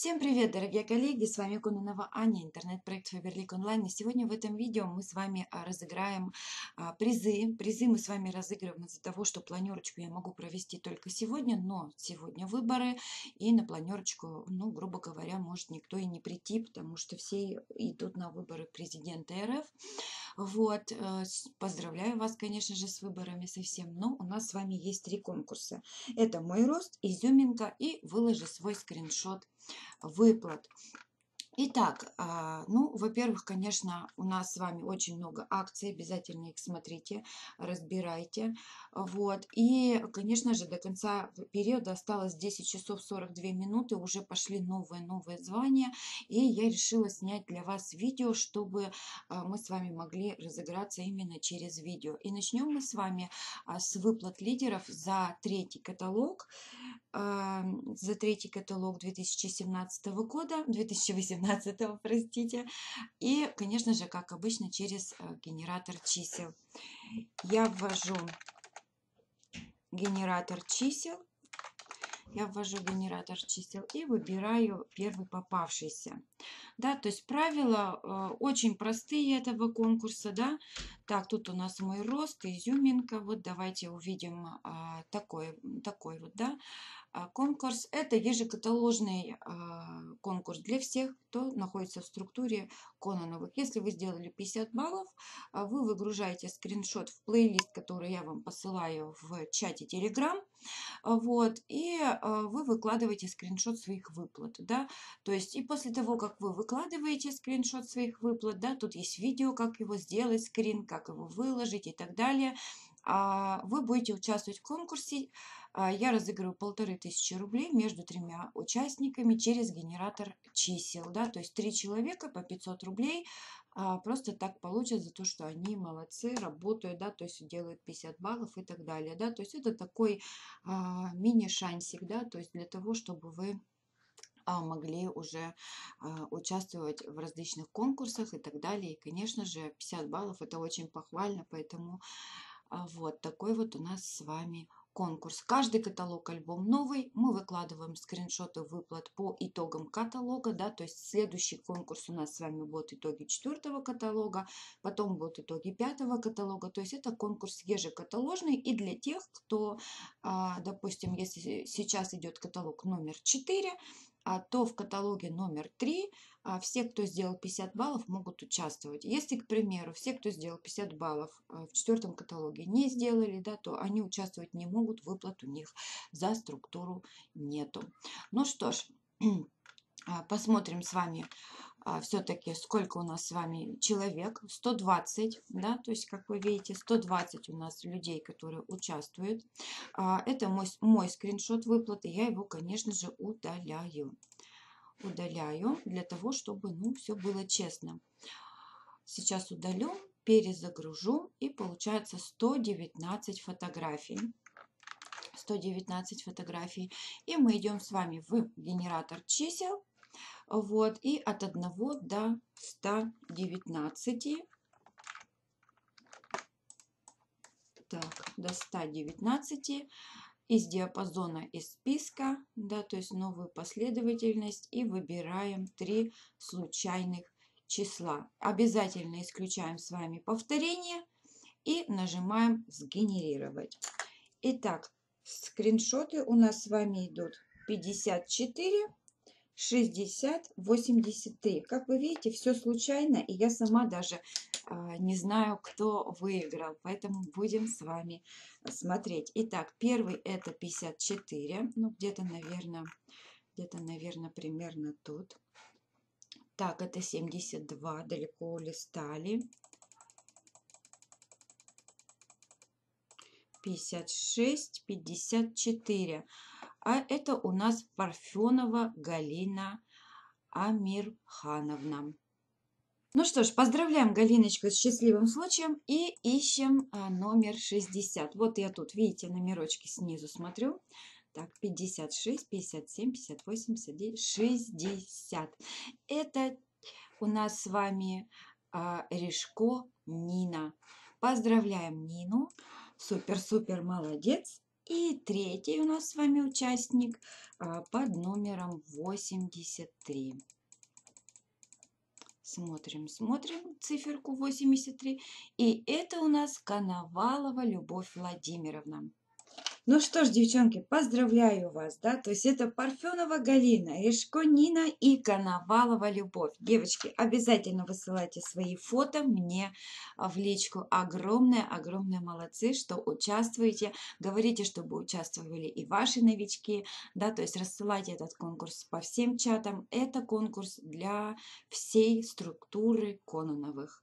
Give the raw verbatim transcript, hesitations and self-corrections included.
Всем привет, дорогие коллеги! С вами Кононова Аня, интернет-проект Фаберлик Онлайн. И сегодня в этом видео мы с вами а, разыграем а, призы. Призы мы с вами разыгрываем из-за того, что планерочку я могу провести только сегодня, но сегодня выборы, и на планерочку, ну, грубо говоря, может никто и не прийти, потому что все идут на выборы президента РФ. Вот, э, с- поздравляю вас, конечно же, с выборами совсем, но у нас с вами есть три конкурса. Это «Мой рост», «Изюминка» и «Выложи свой скриншот выплат». Итак, а, ну, во-первых, конечно, у нас с вами очень много акций, обязательно их смотрите, разбирайте. Вот. И, конечно же, до конца периода осталось десять часов сорок две минуты, уже пошли новые-новые звания, и я решила снять для вас видео, чтобы а, мы с вами могли разыграться именно через видео. И начнем мы с вами а, с выплат лидеров за третий каталог. а, За третий каталог две тысячи семнадцатого года, две тысячи восемнадцатого, простите. И, конечно же, как обычно, через э, генератор чисел. Я ввожу генератор чисел. Я ввожу генератор чисел и выбираю первый попавшийся. Да, то есть правила э, очень простые этого конкурса, да. Так, тут у нас мой рост, изюминка. Вот давайте увидим а, такой, такой вот, да. А, Конкурс– это ежекаталожный а, конкурс для всех, кто находится в структуре Кононовых. Если вы сделали пятьдесят баллов, а, вы выгружаете скриншот в плейлист, который я вам посылаю в чате Telegram, а, вот, и а, вы выкладываете скриншот своих выплат, да, то есть и после того, как вы выкладываете скриншот своих выплат, да, тут есть видео, как его сделать, скрин, как его выложить и так далее, а, вы будете участвовать в конкурсе. А, Я разыгрываю полторы тысячи рублей между тремя участниками через генератор чисел, да, то есть три человека по пятьсот рублей а, просто так получат за то, что они молодцы, работают, да, то есть делают пятьдесят баллов и так далее, да, то есть это такой а, мини-шансик, да, то есть для того, чтобы вы а, могли уже а, участвовать в различных конкурсах и так далее. И, конечно же, пятьдесят баллов это очень похвально, поэтому а, вот такой вот у нас с вами конкурс. Каждый каталог альбом новый. Мы выкладываем скриншоты выплат по итогам каталога, да, то есть следующий конкурс у нас с вами будут итоги четвертого каталога, потом будут итоги пятого каталога, то есть это конкурс ежекаталожный и для тех, кто, а, допустим, если сейчас идет каталог номер четыре, а, то в каталоге номер три а, все, кто сделал пятьдесят баллов, могут участвовать. Если, к примеру, все, кто сделал пятьдесят баллов а, в четвертом каталоге, не сделали, да, то они участвовать не могут, выплат у них за структуру нету. Ну что ж, а, посмотрим с вами все-таки, сколько у нас с вами человек. сто двадцать, да, то есть, как вы видите, сто двадцать у нас людей, которые участвуют. А, Это мой, мой скриншот выплаты, я его, конечно же, удаляю. Удаляю для того, чтобы, ну, все было честно. Сейчас удалю, перезагружу, и получается сто девятнадцать фотографий. сто девятнадцать фотографий. И мы идем с вами в генератор чисел. Вот, и от одного до ста девятнадцати. Так, до ста девятнадцати. Из диапазона, из списка, да, то есть новую последовательность, и выбираем три случайных числа. Обязательно исключаем с вами повторение и нажимаем «Сгенерировать». Итак, скриншоты у нас с вами идут пятьдесят четыре, шестьдесят, восемьдесят три. Как вы видите, все случайно, и я сама даже а, не знаю, кто выиграл, поэтому будем с вами смотреть. Итак, первый это пятьдесят четыре, ну где-то, наверное, где-то, наверное, примерно тут. Так, это семьдесят два, далеко улистали. пятьдесят шесть, пятьдесят четыре. А это у нас Парфенова Галина Амирхановна. Ну что ж, поздравляем Галиночку с счастливым случаем и ищем а, номер шестьдесят. Вот я тут, видите, номерочки снизу смотрю. Так, пятьдесят шесть, пятьдесят семь, пятьдесят восемь, пятьдесят девять, шестьдесят. Это у нас с вами а, Решко Нина. Поздравляем Нину. Супер-супер молодец. И третий у нас с вами участник а, под номером восемьдесят три. Смотрим, смотрим циферку восемьдесят три. И это у нас Коновалова Любовь Владимировна. Ну что ж, девчонки, поздравляю вас, да, то есть это Парфенова Галина, Решко Нина и Коновалова Любовь. Девочки, обязательно высылайте свои фото мне в личку. Огромное-огромное молодцы, что участвуете. Говорите, чтобы участвовали и ваши новички, да, то есть рассылайте этот конкурс по всем чатам. Это конкурс для всей структуры Кононовых.